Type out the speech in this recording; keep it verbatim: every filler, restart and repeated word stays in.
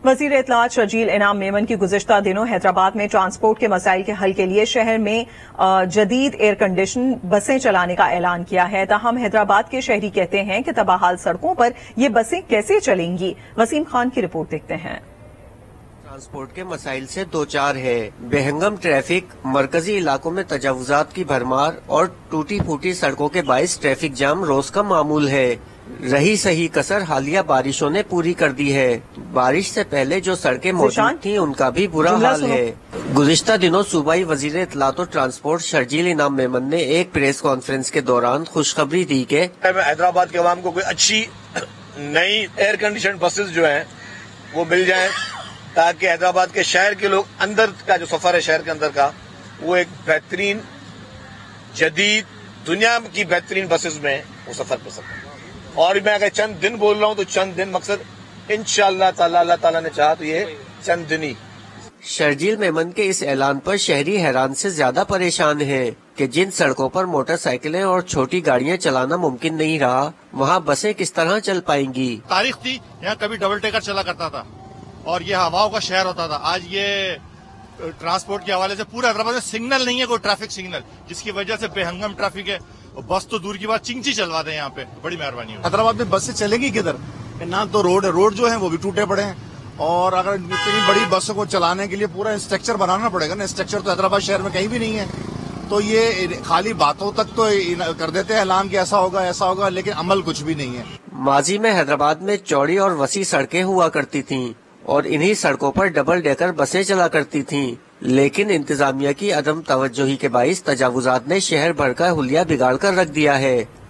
وزیر اطلاعات شرجیل انعام میمن کی گزشتہ دنوں حیدرآباد میں ٹرانسپورٹ کے مسائل کے حل کے لیے شہر میں جدید ایئر کنڈیشن بسیں چلانے کا اعلان کیا ہے. تاہم حیدرآباد کے شہری کہتے ہیں کہ تباہال سڑکوں پر یہ بسیں کیسے چلیں گی. وسیم خان کی رپورٹ دیکھتے ہیں. ٹرانسپورٹ کے مسائل سے دو چار ہے. بے ہنگم ٹریفک، مرکزی علاقوں میں تجاوزات کی بھرمار اور ٹوٹی پھوٹی سڑکوں کے باعث ٹریفک جام روز کا معمول ہے. رہی صحیح کسر حالیہ بارشوں نے پوری کر دی ہے. بارش سے پہلے جو سڑکیں موجود تھیں ان کا بھی برا حال ہے. گزشتہ دنوں صوبائی وزیر اطلاعات و ٹرانسپورٹ شرجیل انعام میمن نے ایک پریس کانفرنس کے دوران خوشخبری دی کہ حیدرآباد کے عوام کو کوئی اچھی نئی ایئر کنڈیشن بسز جو ہیں وہ مل جائیں تاکہ حیدرآباد کے شہر کے لوگ اندر کا جو سفر ہے شہر کے اندر کا وہ ایک بہترین جدید دنیا کی بہترین بسز میں وہ سفر کر سکیں. اور میں اگر چند دن بول رہا ہوں تو چند دن مقصد انشاءاللہ تعالی اللہ تعالیٰ نے چاہا تو یہ چند دن ہی. شرجیل میمن کے اس اعلان پر شہری حیران سے زیادہ پریشان ہیں کہ جن سڑکوں پر موٹر سائیکلیں اور چھوٹی گاڑیاں چلانا ممکن نہیں رہا وہاں بسیں کس طرح چل پائیں گی. تاریخ تھی یہاں کبھی ڈبل ٹیکر چلا کرتا تھا اور یہ ہواؤں کا شہر ہوتا تھا. آج یہ ٹرانسپورٹ کے حوالے سے پورا حیدرآباد میں سگنل نہیں ہے کوئی ٹریفک سگنل جس کی وجہ سے بے ہنگم ٹریفک ہے. بس تو دور کی بات چنگچی چلوا دیں یہاں پہ بڑی مہربانی. حیدرآباد میں بسیں چلیں گی کدھر؟ نہ تو روڈ ہے، روڈ جو ہیں وہ بھی ٹوٹے پڑے ہیں اور اگر اتنی بڑی بسوں کو چلانے کے لیے پورا انسٹرکچر بنانا پڑے گا نا. انسٹرکچر تو حیدرآباد شہر میں کہیں بھی نہیں ہے. تو یہ خالی باتوں تک تو کر دیتے ہیں اعلان کہ ایسا ہوگا ایسا ہوگا لیکن عمل کچھ بھی نہیں ہے. ماضی میں حیدرآباد میں چوڑی اور وسیع سڑکیں ہوا کرتی تھیں اور انہی سڑکوں پر ڈبل ڈیکر بسیں چلا کرتی تھیں لیکن انتظامیہ کی عدم توجہی کے باعث تجاوزات نے شہر بھر کا حلیہ بگاڑ کر رکھ دیا ہے.